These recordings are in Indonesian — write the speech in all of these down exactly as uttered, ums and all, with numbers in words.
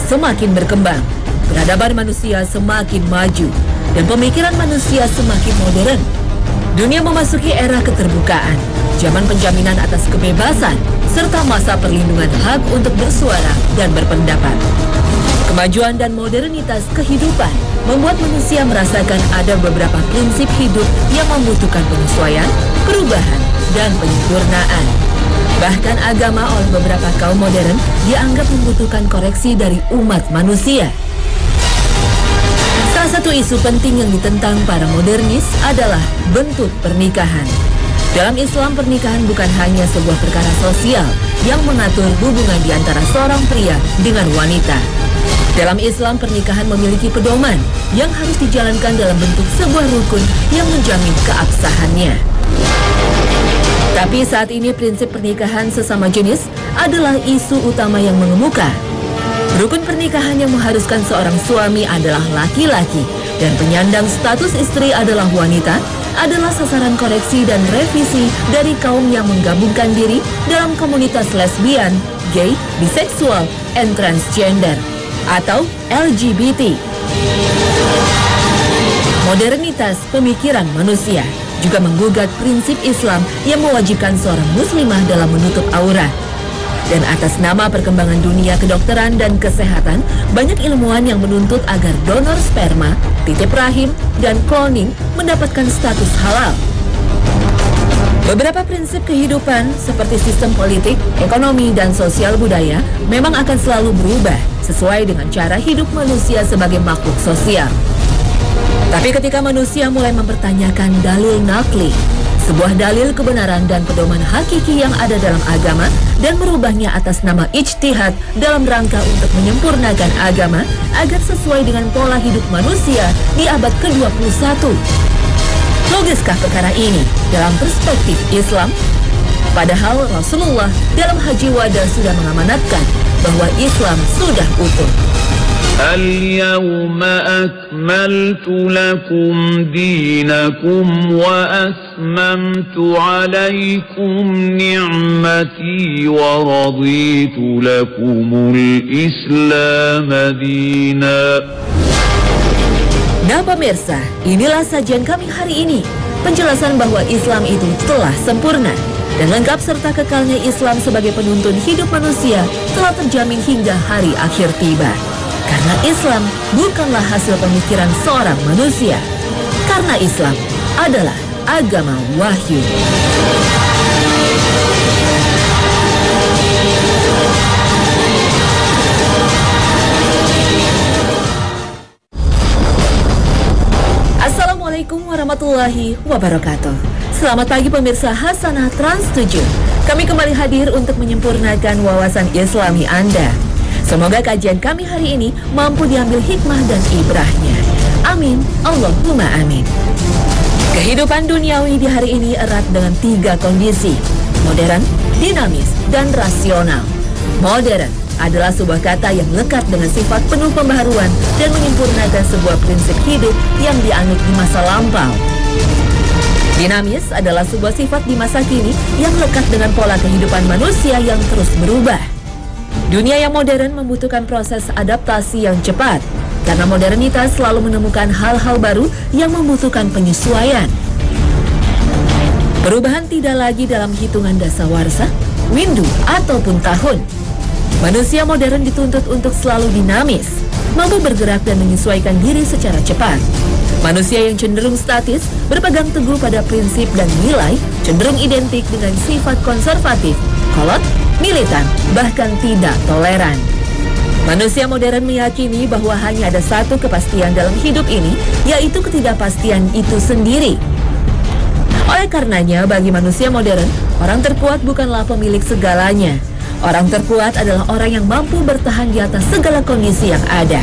semakin berkembang, peradaban manusia semakin maju, dan pemikiran manusia semakin modern. Dunia memasuki era keterbukaan, zaman penjaminan atas kebebasan, serta masa perlindungan hak untuk bersuara dan berpendapat. Kemajuan dan modernitas kehidupan membuat manusia merasakan ada beberapa prinsip hidup yang membutuhkan penyesuaian, perubahan, dan penyempurnaan. Bahkan agama oleh beberapa kaum modern dianggap membutuhkan koreksi dari umat manusia. Salah satu isu penting yang ditentang para modernis adalah bentuk pernikahan. Dalam Islam, pernikahan bukan hanya sebuah perkara sosial yang mengatur hubungan di antara seorang pria dengan wanita. Dalam Islam, pernikahan memiliki pedoman yang harus dijalankan dalam bentuk sebuah rukun yang menjamin keabsahannya. Tapi saat ini prinsip pernikahan sesama jenis adalah isu utama yang mengemuka. Rukun pernikahan yang mengharuskan seorang suami adalah laki-laki dan penyandang status istri adalah wanita adalah sasaran koreksi dan revisi dari kaum yang menggabungkan diri dalam komunitas lesbian, gay, biseksual, and transgender atau L G B T. Modernitas pemikiran manusia juga menggugat prinsip Islam yang mewajibkan seorang muslimah dalam menutup aurat. Dan atas nama perkembangan dunia kedokteran dan kesehatan, banyak ilmuwan yang menuntut agar donor sperma, titip rahim, dan cloning mendapatkan status halal. Beberapa prinsip kehidupan seperti sistem politik, ekonomi, dan sosial budaya memang akan selalu berubah sesuai dengan cara hidup manusia sebagai makhluk sosial. Tapi ketika manusia mulai mempertanyakan dalil nakli, sebuah dalil kebenaran dan pedoman hakiki yang ada dalam agama, dan merubahnya atas nama ijtihad dalam rangka untuk menyempurnakan agama agar sesuai dengan pola hidup manusia di abad ke dua puluh satu. Logiskah perkara ini dalam perspektif Islam? Padahal Rasulullah dalam Haji Wada sudah mengamanatkan bahwa Islam sudah utuh. اليوم أكملت لكم دينكم وأتممت عليكم نعمتي ورضيت لكم الإسلام دينا. Nah pemirsa, inilah sajian kami hari ini. Penjelasan bahwa Islam itu telah sempurna dan lengkap serta kekalnya Islam sebagai penuntun hidup manusia telah terjamin hingga hari akhir tiba. Karena Islam bukanlah hasil pemikiran seorang manusia. Karena Islam adalah agama wahyu. Assalamualaikum warahmatullahi wabarakatuh. Selamat pagi pemirsa Hasanah Trans tujuh. Kami kembali hadir untuk menyempurnakan wawasan Islami Anda. Semoga kajian kami hari ini mampu diambil hikmah dan ibrahnya. Amin, Allahumma amin. Kehidupan duniawi di hari ini erat dengan tiga kondisi: modern, dinamis, dan rasional. Modern adalah sebuah kata yang lekat dengan sifat penuh pembaharuan dan menyempurnakan sebuah prinsip hidup yang dianut di masa lampau. Dinamis adalah sebuah sifat di masa kini yang lekat dengan pola kehidupan manusia yang terus berubah. Dunia yang modern membutuhkan proses adaptasi yang cepat, karena modernitas selalu menemukan hal-hal baru yang membutuhkan penyesuaian. Perubahan tidak lagi dalam hitungan dasawarsa, windu, ataupun tahun. Manusia modern dituntut untuk selalu dinamis, mampu bergerak dan menyesuaikan diri secara cepat. Manusia yang cenderung statis, berpegang teguh pada prinsip dan nilai, cenderung identik dengan sifat konservatif, kolot, militan, bahkan tidak toleran. Manusia modern meyakini bahwa hanya ada satu kepastian dalam hidup ini, yaitu ketidakpastian itu sendiri. Oleh karenanya, bagi manusia modern, orang terkuat bukanlah pemilik segalanya. Orang terkuat adalah orang yang mampu bertahan di atas segala kondisi yang ada.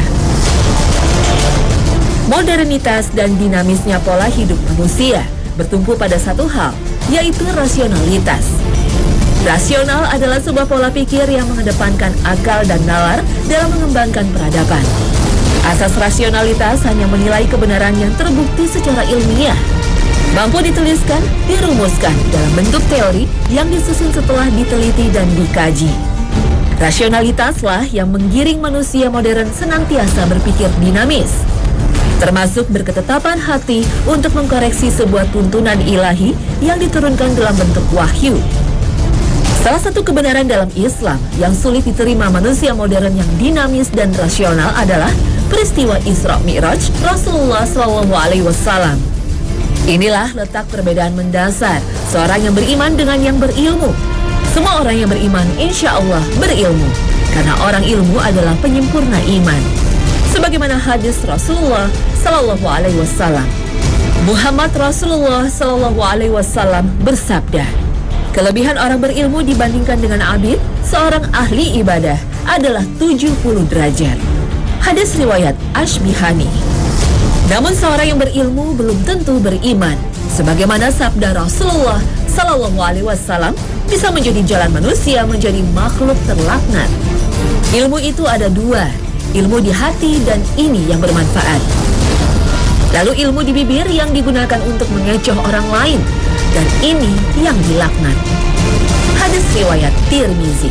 Modernitas dan dinamisnya pola hidup manusia bertumpu pada satu hal, yaitu rasionalitas. Rasional adalah sebuah pola pikir yang mengedepankan akal dan nalar dalam mengembangkan peradaban. Asas rasionalitas hanya menilai kebenaran yang terbukti secara ilmiah, mampu dituliskan, dirumuskan dalam bentuk teori yang disusun setelah diteliti dan dikaji. Rasionalitaslah yang menggiring manusia modern senantiasa berpikir dinamis, termasuk berketetapan hati untuk mengkoreksi sebuah tuntunan ilahi yang diturunkan dalam bentuk wahyu. Salah satu kebenaran dalam Islam yang sulit diterima manusia modern yang dinamis dan rasional adalah peristiwa Isra Mi'raj Rasulullah shallallahu alaihi wasallam. Inilah letak perbedaan mendasar seorang yang beriman dengan yang berilmu. Semua orang yang beriman insya Allah berilmu, karena orang ilmu adalah penyempurna iman. Sebagaimana hadis Rasulullah Sallallahu Alaihi Wasallam, Muhammad Rasulullah Sallallahu Alaihi Wasallam bersabda, kelebihan orang berilmu dibandingkan dengan abid, seorang ahli ibadah, adalah tujuh puluh derajat. Hadis riwayat Ashbihani. Namun seorang yang berilmu belum tentu beriman, sebagaimana sabda Rasulullah Sallallahu Alaihi Wasallam, bisa menjadi jalan manusia menjadi makhluk terlaknat. Ilmu itu ada dua, ilmu di hati dan ini yang bermanfaat. Lalu ilmu di bibir yang digunakan untuk mengecoh orang lain, dan ini yang dilaknat. Hadis riwayat Tirmizi.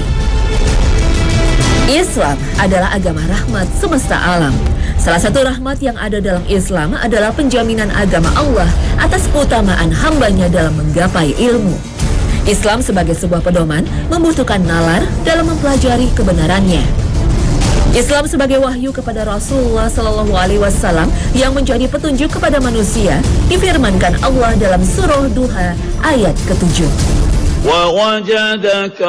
Islam adalah agama rahmat semesta alam. Salah satu rahmat yang ada dalam Islam adalah penjaminan agama Allah atas keutamaan hambanya dalam menggapai ilmu. Islam sebagai sebuah pedoman membutuhkan nalar dalam mempelajari kebenarannya. Islam sebagai wahyu kepada Rasulullah Sallallahu Alaihi Wasallam yang menjadi petunjuk kepada manusia, difirmankan Allah dalam surah Duha ayat ketujuh. وَوَجَدَكَ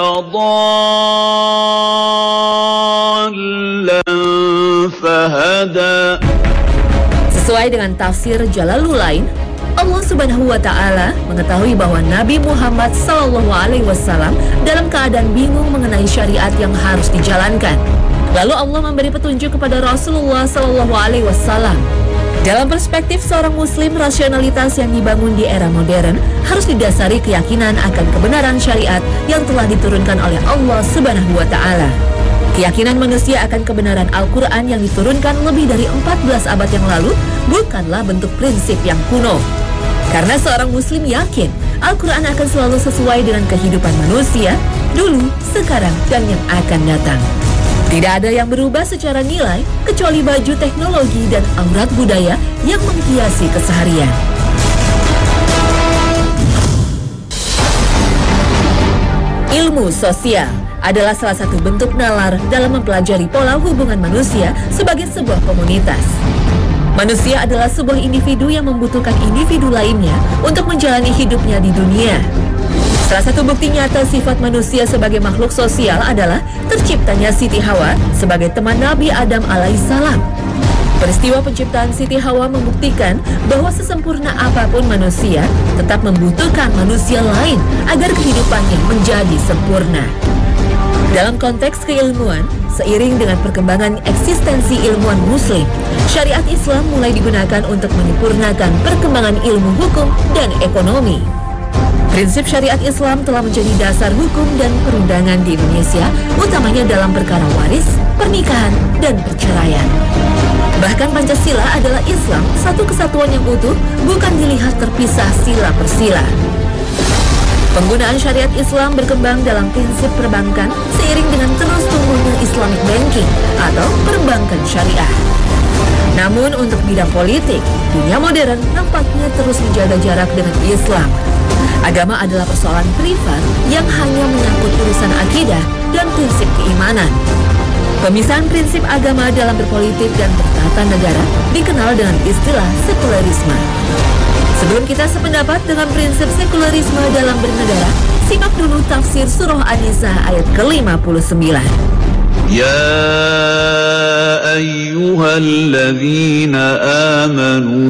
ضَالًّا فَهَدَى. Sesuai dengan tafsir Jalalain, Allah Subhanahu wa Ta'ala mengetahui bahwa Nabi Muhammad Sallallahu Alaihi Wasallam dalam keadaan bingung mengenai syariat yang harus dijalankan. Lalu Allah memberi petunjuk kepada Rasulullah Sallallahu Alaihi Wasallam. Dalam perspektif seorang Muslim, rasionalitas yang dibangun di era modern harus didasari keyakinan akan kebenaran syariat yang telah diturunkan oleh Allah Subhanahu wa Ta'ala. Keyakinan manusia akan kebenaran Al-Quran yang diturunkan lebih dari empat belas abad yang lalu bukanlah bentuk prinsip yang kuno. Karena seorang Muslim yakin Al-Quran akan selalu sesuai dengan kehidupan manusia, dulu, sekarang, dan yang akan datang. Tidak ada yang berubah secara nilai, kecuali baju teknologi dan aurat budaya yang menghiasi keseharian. Ilmu sosial adalah salah satu bentuk nalar dalam mempelajari pola hubungan manusia sebagai sebuah komunitas. Manusia adalah sebuah individu yang membutuhkan individu lainnya untuk menjalani hidupnya di dunia. Salah satu bukti nyata sifat manusia sebagai makhluk sosial adalah terciptanya Siti Hawa sebagai teman Nabi Adam alaihissalam. Peristiwa penciptaan Siti Hawa membuktikan bahwa sesempurna apapun manusia tetap membutuhkan manusia lain agar kehidupannya menjadi sempurna. Dalam konteks keilmuan, seiring dengan perkembangan eksistensi ilmuwan muslim, syariat Islam mulai digunakan untuk menyempurnakan perkembangan ilmu hukum dan ekonomi. Prinsip syariat Islam telah menjadi dasar hukum dan perundangan di Indonesia, utamanya dalam perkara waris, pernikahan, dan perceraian. Bahkan Pancasila adalah Islam, satu kesatuan yang utuh, bukan dilihat terpisah sila per sila. Penggunaan syariat Islam berkembang dalam prinsip perbankan seiring dengan terus tumbuhnya Islamic banking atau perbankan syariah. Namun untuk bidang politik, dunia modern nampaknya terus menjaga jarak dengan Islam. Agama adalah persoalan privat yang hanya menyangkut urusan akidah dan prinsip keimanan. Pemisahan prinsip agama dalam berpolitik dan bertata negara dikenal dengan istilah sekularisme. Sebelum kita sependapat dengan prinsip sekularisme dalam bernegara, simak dulu tafsir surah An-Nisa ayat ke lima puluh sembilan. Ya ayyuhalladzina amanu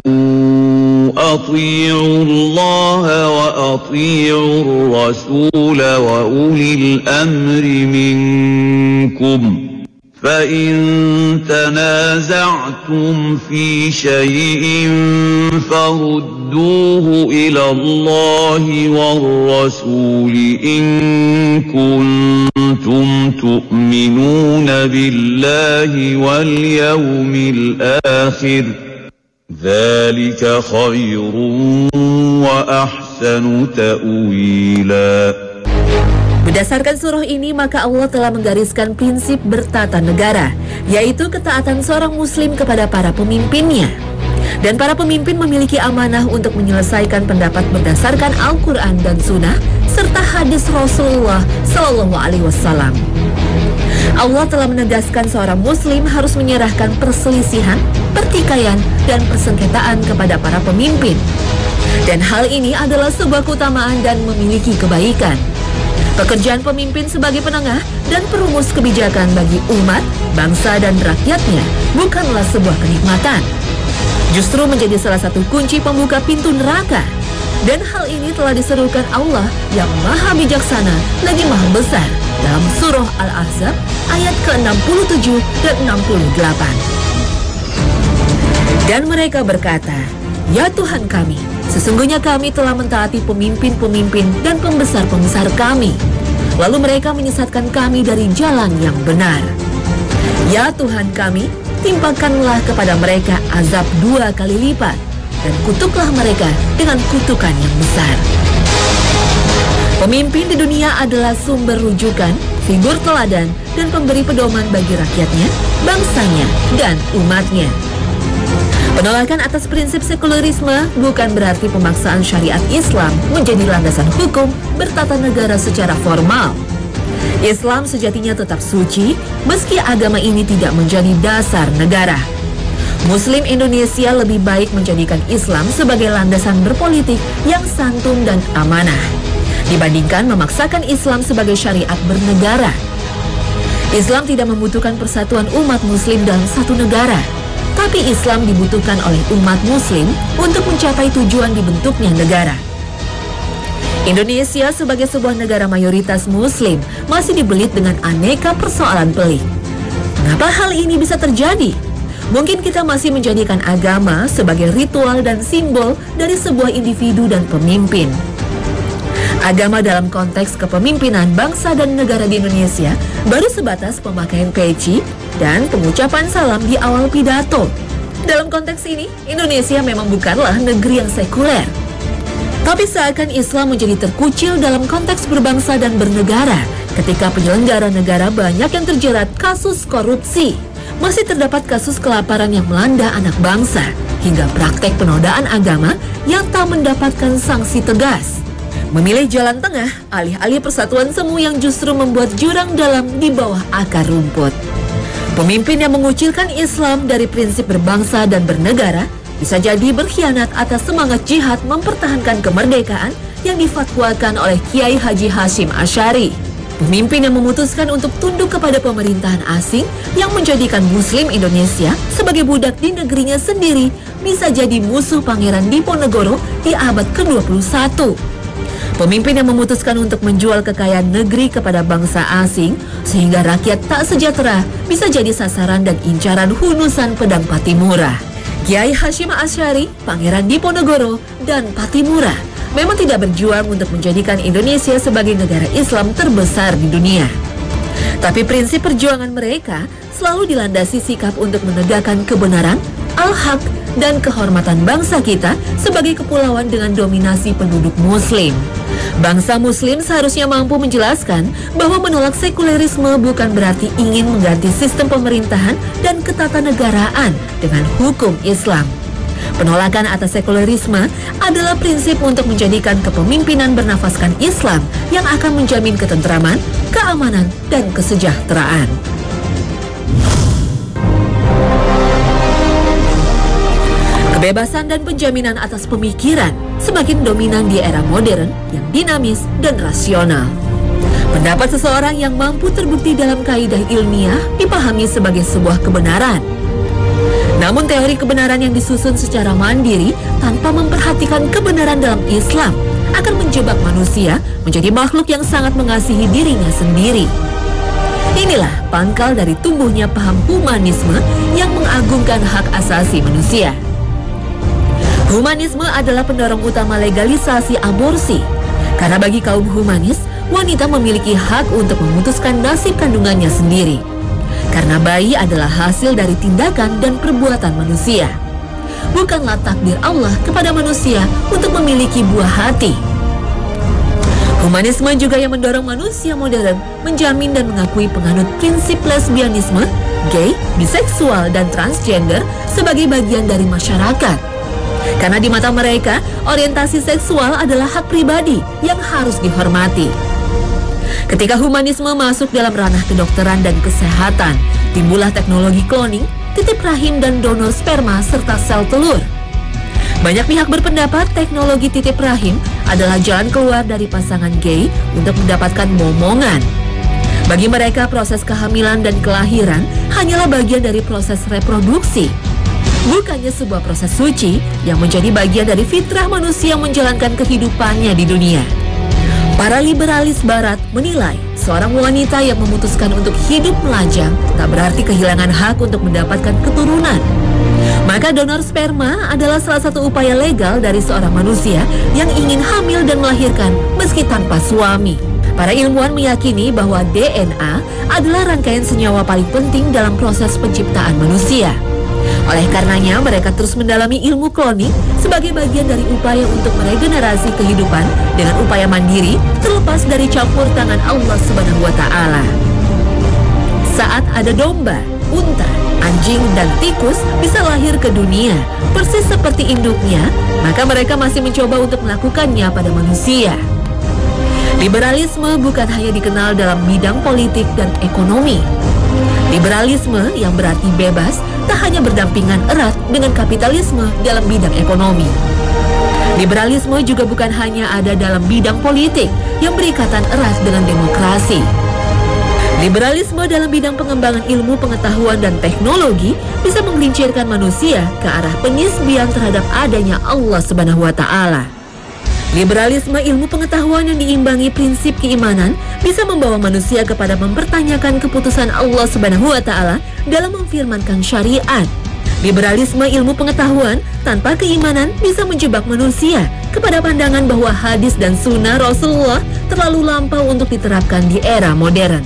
ati'u Allah wa ati'u Rasul wa ulil amri minkum. فَإِن تَنَازَعْتُمْ فِي شَيْءٍ فَرُدُّوهُ إِلَى اللَّهِ وَالرَّسُولِ إِن كُنتُمْ تُؤْمِنُونَ بِاللَّهِ وَالْيَوْمِ الْآخِرِ ذَلِكَ خَيْرٌ وَأَحْسَنُ تَأْوِيلًا. Berdasarkan surah ini, maka Allah telah menggariskan prinsip bertata negara, yaitu ketaatan seorang muslim kepada para pemimpinnya. Dan para pemimpin memiliki amanah untuk menyelesaikan pendapat berdasarkan Al-Quran dan Sunnah, serta hadis Rasulullah Shallallahu Alaihi Wasallam. Allah telah menegaskan seorang muslim harus menyerahkan perselisihan, pertikaian, dan persengketaan kepada para pemimpin. Dan hal ini adalah sebuah keutamaan dan memiliki kebaikan. Pekerjaan pemimpin sebagai penengah dan perumus kebijakan bagi umat, bangsa, dan rakyatnya bukanlah sebuah kenikmatan. Justru menjadi salah satu kunci pembuka pintu neraka. Dan hal ini telah diserukan Allah yang maha bijaksana lagi maha besar dalam surah Al-Ahzab ayat ke enam puluh tujuh dan enam puluh delapan. Dan mereka berkata, "Ya Tuhan kami, sesungguhnya kami telah mentaati pemimpin-pemimpin dan pembesar-pembesar kami. Lalu mereka menyesatkan kami dari jalan yang benar. Ya Tuhan kami, timpakanlah kepada mereka azab dua kali lipat, dan kutuklah mereka dengan kutukan yang besar." Pemimpin di dunia adalah sumber rujukan, figur teladan, dan pemberi pedoman bagi rakyatnya, bangsanya, dan umatnya. Penolakan atas prinsip sekularisme bukan berarti pemaksaan syariat Islam menjadi landasan hukum bertata negara secara formal. Islam sejatinya tetap suci, meski agama ini tidak menjadi dasar negara. Muslim Indonesia lebih baik menjadikan Islam sebagai landasan berpolitik yang santun dan amanah, dibandingkan memaksakan Islam sebagai syariat bernegara. Islam tidak membutuhkan persatuan umat Muslim dalam satu negara, tapi Islam dibutuhkan oleh umat Muslim untuk mencapai tujuan dibentuknya negara. Indonesia sebagai sebuah negara mayoritas Muslim masih dibelit dengan aneka persoalan pelik. Mengapa hal ini bisa terjadi? Mungkin kita masih menjadikan agama sebagai ritual dan simbol dari sebuah individu dan pemimpin. Agama dalam konteks kepemimpinan bangsa dan negara di Indonesia baru sebatas pemakaian peci dan pengucapan salam di awal pidato. Dalam konteks ini, Indonesia memang bukanlah negeri yang sekuler. Tapi seakan Islam menjadi terkucil dalam konteks berbangsa dan bernegara ketika penyelenggara negara banyak yang terjerat kasus korupsi. Masih terdapat kasus kelaparan yang melanda anak bangsa, hingga praktek penodaan agama yang tak mendapatkan sanksi tegas. Memilih jalan tengah, alih-alih persatuan semu yang justru membuat jurang dalam di bawah akar rumput. Pemimpin yang mengucilkan Islam dari prinsip berbangsa dan bernegara bisa jadi berkhianat atas semangat jihad mempertahankan kemerdekaan yang difatwakan oleh Kiai Haji Hashim Asy'ari. Pemimpin yang memutuskan untuk tunduk kepada pemerintahan asing yang menjadikan Muslim Indonesia sebagai budak di negerinya sendiri bisa jadi musuh Pangeran Diponegoro di abad ke dua puluh satu. Pemimpin yang memutuskan untuk menjual kekayaan negeri kepada bangsa asing sehingga rakyat tak sejahtera bisa jadi sasaran dan incaran hunusan pedang Patimura. Kiai Hashim Asy'ari, Pangeran Diponegoro, dan Patimura memang tidak berjuang untuk menjadikan Indonesia sebagai negara Islam terbesar di dunia. Tapi prinsip perjuangan mereka selalu dilandasi sikap untuk menegakkan kebenaran, al-haq, dan kehormatan bangsa kita sebagai kepulauan dengan dominasi penduduk Muslim. Bangsa Muslim seharusnya mampu menjelaskan bahwa menolak sekulerisme bukan berarti ingin mengganti sistem pemerintahan dan ketatanegaraan dengan hukum Islam. Penolakan atas sekulerisme adalah prinsip untuk menjadikan kepemimpinan bernafaskan Islam yang akan menjamin ketentraman, keamanan, dan kesejahteraan. Kebebasan dan penjaminan atas pemikiran semakin dominan di era modern yang dinamis dan rasional. Pendapat seseorang yang mampu terbukti dalam kaidah ilmiah dipahami sebagai sebuah kebenaran. Namun teori kebenaran yang disusun secara mandiri tanpa memperhatikan kebenaran dalam Islam akan menjebak manusia menjadi makhluk yang sangat mengasihi dirinya sendiri. Inilah pangkal dari tumbuhnya paham humanisme yang mengagungkan hak asasi manusia. Humanisme adalah pendorong utama legalisasi aborsi, karena bagi kaum humanis, wanita memiliki hak untuk memutuskan nasib kandungannya sendiri. Karena bayi adalah hasil dari tindakan dan perbuatan manusia. Bukanlah takdir Allah kepada manusia untuk memiliki buah hati. Humanisme juga yang mendorong manusia modern menjamin dan mengakui penganut prinsip lesbianisme, gay, biseksual, dan transgender sebagai bagian dari masyarakat. Karena di mata mereka, orientasi seksual adalah hak pribadi yang harus dihormati. Ketika humanisme masuk dalam ranah kedokteran dan kesehatan, timbullah teknologi cloning, titip rahim dan donor sperma serta sel telur. Banyak pihak berpendapat teknologi titip rahim adalah jalan keluar dari pasangan gay untuk mendapatkan momongan. Bagi mereka, proses kehamilan dan kelahiran hanyalah bagian dari proses reproduksi, bukannya sebuah proses suci yang menjadi bagian dari fitrah manusia menjalankan kehidupannya di dunia. Para liberalis barat menilai seorang wanita yang memutuskan untuk hidup melajang tak berarti kehilangan hak untuk mendapatkan keturunan. Maka donor sperma adalah salah satu upaya legal dari seorang manusia yang ingin hamil dan melahirkan meski tanpa suami. Para ilmuwan meyakini bahwa D N A adalah rangkaian senyawa paling penting dalam proses penciptaan manusia. Oleh karenanya, mereka terus mendalami ilmu kloning sebagai bagian dari upaya untuk meregenerasi kehidupan dengan upaya mandiri terlepas dari campur tangan Allah Subhanahu wa Ta'ala. Saat ada domba, unta, anjing, dan tikus bisa lahir ke dunia, persis seperti induknya, maka mereka masih mencoba untuk melakukannya pada manusia. Liberalisme bukan hanya dikenal dalam bidang politik dan ekonomi. Liberalisme yang berarti bebas tak hanya berdampingan erat dengan kapitalisme dalam bidang ekonomi. Liberalisme juga bukan hanya ada dalam bidang politik yang berikatan erat dengan demokrasi. Liberalisme dalam bidang pengembangan ilmu pengetahuan dan teknologi bisa menggelincirkan manusia ke arah penyisbian terhadap adanya Allah Subhanahu wa Ta'ala. Liberalisme ilmu pengetahuan yang diimbangi prinsip keimanan bisa membawa manusia kepada mempertanyakan keputusan Allah Subhanahu wa Ta'ala dalam memfirmankan syariat. Liberalisme ilmu pengetahuan tanpa keimanan bisa menjebak manusia kepada pandangan bahwa hadis dan sunnah Rasulullah terlalu lampau untuk diterapkan di era modern.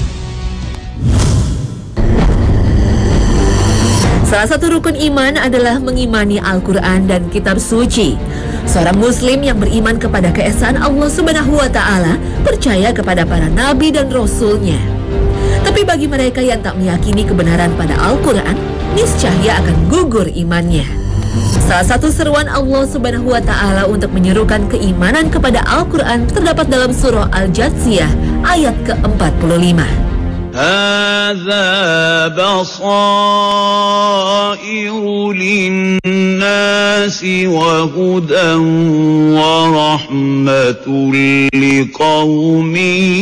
Salah satu rukun iman adalah mengimani Al-Quran dan kitab suci. Seorang muslim yang beriman kepada keesaan Allah Subhanahu wa Ta'ala percaya kepada para nabi dan rasulnya. Tapi bagi mereka yang tak meyakini kebenaran pada Al-Quran, niscaya akan gugur imannya. Salah satu seruan Allah Subhanahu wa Ta'ala untuk menyerukan keimanan kepada Al-Quran terdapat dalam surah Al-Jathiyah ayat ke empat puluh lima. هذا بصائر للناس وهدى ورحمة لقوم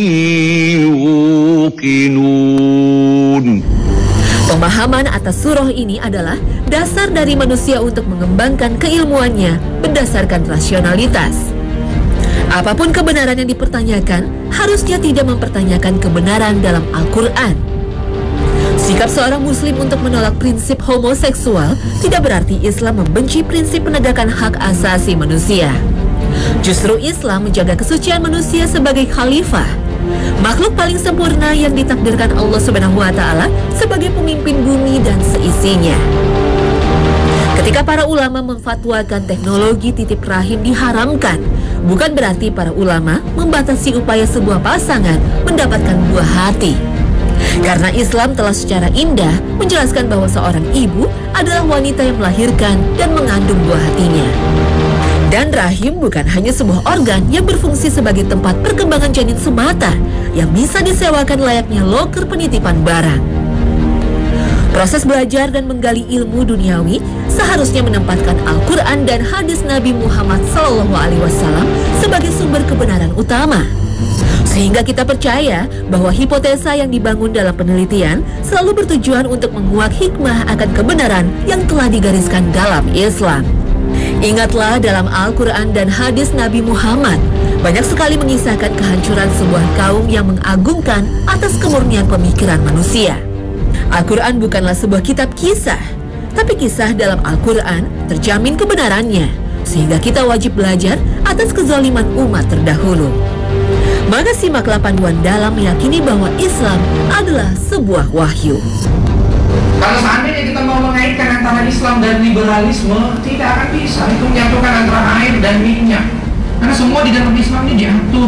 يوقنون. Pemahaman atas surah ini adalah dasar dari manusia untuk mengembangkan keilmuannya berdasarkan rasionalitas. Apapun kebenaran yang dipertanyakan, harusnya tidak mempertanyakan kebenaran dalam Al-Quran. Sikap seorang muslim untuk menolak prinsip homoseksual tidak berarti Islam membenci prinsip penegakan hak asasi manusia. Justru Islam menjaga kesucian manusia sebagai khalifah, makhluk paling sempurna yang ditakdirkan Allah Subhanahu wa Ta'ala sebagai pemimpin bumi dan seisinya. Ketika para ulama memfatwakan teknologi titip rahim diharamkan, bukan berarti para ulama membatasi upaya sebuah pasangan mendapatkan buah hati. Karena Islam telah secara indah menjelaskan bahwa seorang ibu adalah wanita yang melahirkan dan mengandung buah hatinya. Dan rahim bukan hanya sebuah organ yang berfungsi sebagai tempat perkembangan janin semata yang bisa disewakan layaknya loker penitipan barang. Proses belajar dan menggali ilmu duniawi seharusnya menempatkan Al-Quran dan hadis Nabi Muhammad shallallahu alaihi wasallam sebagai sumber kebenaran utama. Sehingga kita percaya bahwa hipotesa yang dibangun dalam penelitian selalu bertujuan untuk menguak hikmah akan kebenaran yang telah digariskan dalam Islam. Ingatlah, dalam Al-Quran dan hadis Nabi Muhammad banyak sekali mengisahkan kehancuran sebuah kaum yang mengagungkan atas kemurnian pemikiran manusia. Al-Quran bukanlah sebuah kitab kisah, tapi kisah dalam Al-Quran terjamin kebenarannya, sehingga kita wajib belajar atas kezaliman umat terdahulu. Maka simaklah panduan dalam meyakini bahwa Islam adalah sebuah wahyu. Kalau seandainya kita mau mengaitkan antara Islam dan liberalisme, tidak akan bisa. Itu menyatukan antara air dan minyak. Karena semua di dalam Islam ini diatur.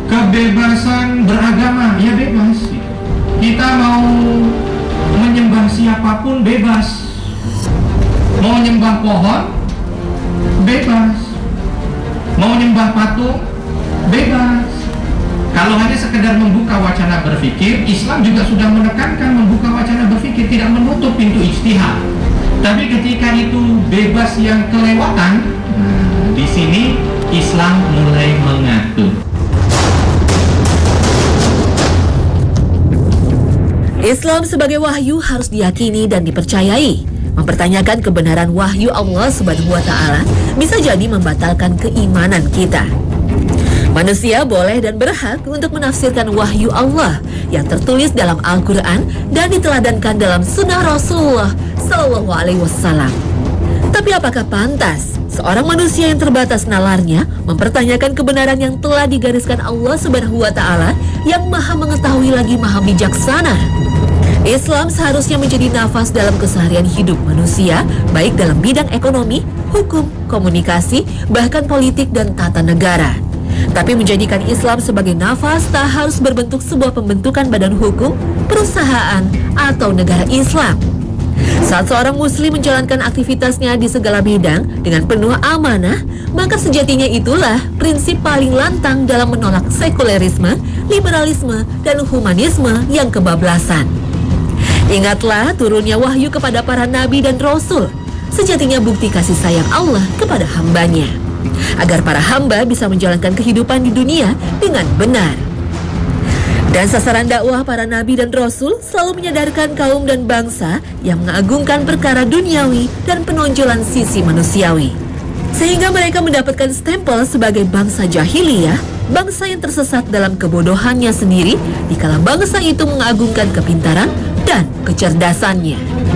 kebebasan beragama, ya bebas. Kita mau menyembah siapapun bebas. Mau nyembah pohon, bebas. Mau nyembah patung, bebas. Kalau hanya sekedar membuka wacana berpikir, Islam juga sudah menekankan membuka wacana berpikir, tidak menutup pintu ijtihad. Tapi ketika itu bebas yang kelewatan, nah, di sini Islam mulai mengatur. Islam sebagai wahyu harus diyakini dan dipercayai. Mempertanyakan kebenaran wahyu Allah Subhanahu wa Ta'ala bisa jadi membatalkan keimanan kita. Manusia boleh dan berhak untuk menafsirkan wahyu Allah yang tertulis dalam Al-Quran dan diteladankan dalam Sunnah Rasulullah Sallallahu Alaihi Wasallam. Tapi apakah pantas seorang manusia yang terbatas nalarnya mempertanyakan kebenaran yang telah digariskan Allah Subhanahu wa Ta'ala yang Maha mengetahui lagi Maha bijaksana? Islam seharusnya menjadi nafas dalam keseharian hidup manusia, baik dalam bidang ekonomi, hukum, komunikasi, bahkan politik dan tata negara. Tapi menjadikan Islam sebagai nafas tak harus berbentuk sebuah pembentukan badan hukum, perusahaan, atau negara Islam. Saat seorang muslim menjalankan aktivitasnya di segala bidang dengan penuh amanah, maka sejatinya itulah prinsip paling lantang dalam menolak sekulerisme, liberalisme, dan humanisme yang kebablasan. Ingatlah turunnya wahyu kepada para nabi dan rasul, sejatinya bukti kasih sayang Allah kepada hambanya, agar para hamba bisa menjalankan kehidupan di dunia dengan benar. Dan sasaran dakwah para nabi dan rasul selalu menyadarkan kaum dan bangsa yang mengagungkan perkara duniawi dan penonjolan sisi manusiawi, sehingga mereka mendapatkan stempel sebagai bangsa jahiliyah, bangsa yang tersesat dalam kebodohannya sendiri, dikala bangsa itu mengagungkan kepintaran dan kecerdasannya.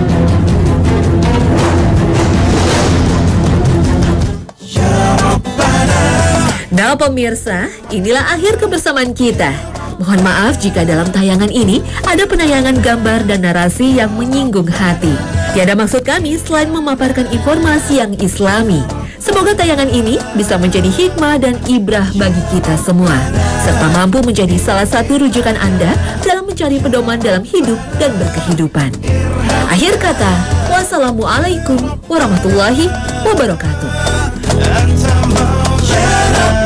Nah pemirsa, inilah akhir kebersamaan kita. Mohon maaf jika dalam tayangan ini ada penayangan gambar dan narasi yang menyinggung hati. Tiada maksud kami selain memaparkan informasi yang islami. Semoga tayangan ini bisa menjadi hikmah dan ibrah bagi kita semua, serta mampu menjadi salah satu rujukan Anda dalam mencari pedoman dalam hidup dan berkehidupan. Akhir kata, wassalamualaikum warahmatullahi wabarakatuh.